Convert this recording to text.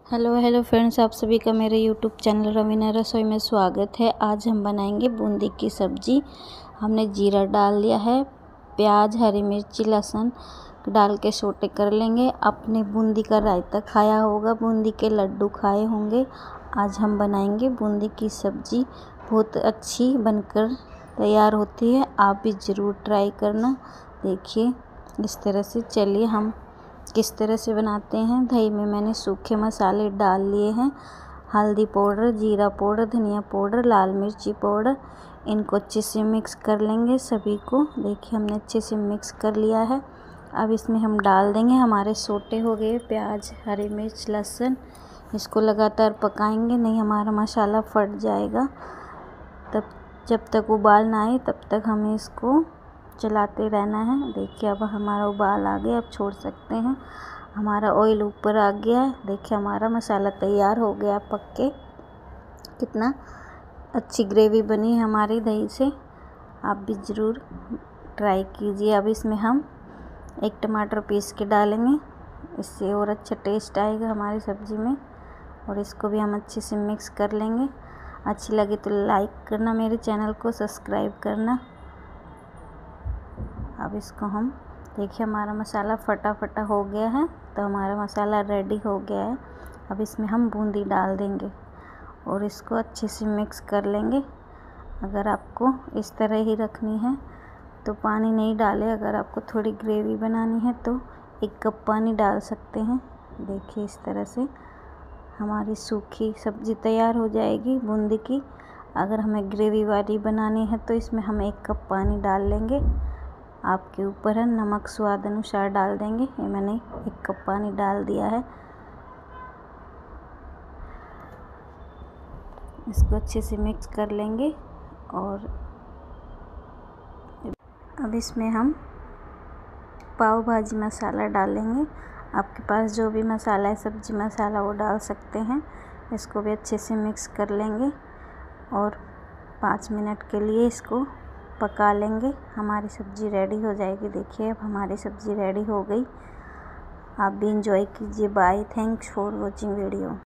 Hello friends, आप सभी का मेरे यूट्यूब चैनल रवीना रसोई में स्वागत है। आज हम बनाएंगे बूंदी की सब्ज़ी। हमने जीरा डाल लिया है, प्याज, हरी मिर्ची, लहसुन डाल के सोटे कर लेंगे। आपने बूंदी का रायता खाया होगा, बूंदी के लड्डू खाए होंगे। आज हम बनाएंगे बूंदी की सब्ज़ी। बहुत अच्छी बनकर तैयार होती है, आप भी ज़रूर ट्राई करना। देखिए इस तरह से। चलिए हम किस तरह से बनाते हैं। दही में मैंने सूखे मसाले डाल लिए हैं, हल्दी पाउडर, जीरा पाउडर, धनिया पाउडर, लाल मिर्ची पाउडर। इनको अच्छे से मिक्स कर लेंगे सभी को। देखिए हमने अच्छे से मिक्स कर लिया है। अब इसमें हम डाल देंगे, हमारे सोटे हो गए प्याज, हरी मिर्च, लहसुन। इसको लगातार पकाएंगे, नहीं हमारा मसाला फट जाएगा। तब जब तक उबाल ना आए तब तक हमें इसको चलाते रहना है। देखिए अब हमारा उबाल आ गया, अब छोड़ सकते हैं। हमारा ऑयल ऊपर आ गया है। देखिए हमारा मसाला तैयार हो गया पक के। कितना अच्छी ग्रेवी बनी है हमारी दही से। आप भी ज़रूर ट्राई कीजिए। अब इसमें हम एक टमाटर पीस के डालेंगे, इससे और अच्छा टेस्ट आएगा हमारी सब्ज़ी में। और इसको भी हम अच्छे से मिक्स कर लेंगे। अच्छी लगे तो लाइक करना, मेरे चैनल को सब्सक्राइब करना। अब इसको हम देखिए हमारा मसाला फटा हो गया है, तो हमारा मसाला रेडी हो गया है। अब इसमें हम बूंदी डाल देंगे और इसको अच्छे से मिक्स कर लेंगे। अगर आपको इस तरह ही रखनी है तो पानी नहीं डालें। अगर आपको थोड़ी ग्रेवी बनानी है तो 1 कप पानी डाल सकते हैं। देखिए इस तरह से हमारी सूखी सब्ज़ी तैयार हो जाएगी बूंदी की। अगर हमें ग्रेवी वाली बनानी है तो इसमें हम 1 कप पानी डाल लेंगे। आपके ऊपर है, नमक स्वाद अनुसार डाल देंगे। ये मैंने 1 कप पानी डाल दिया है। इसको अच्छे से मिक्स कर लेंगे। और अब इसमें हम पाव भाजी मसाला डालेंगे। आपके पास जो भी मसाला है, सब्जी मसाला, वो डाल सकते हैं। इसको भी अच्छे से मिक्स कर लेंगे और 5 मिनट के लिए इसको पका लेंगे। हमारी सब्ज़ी रेडी हो जाएगी। देखिए अब हमारी सब्ज़ी रेडी हो गई। आप भी इंजॉय कीजिए। Bye, thanks for watching video.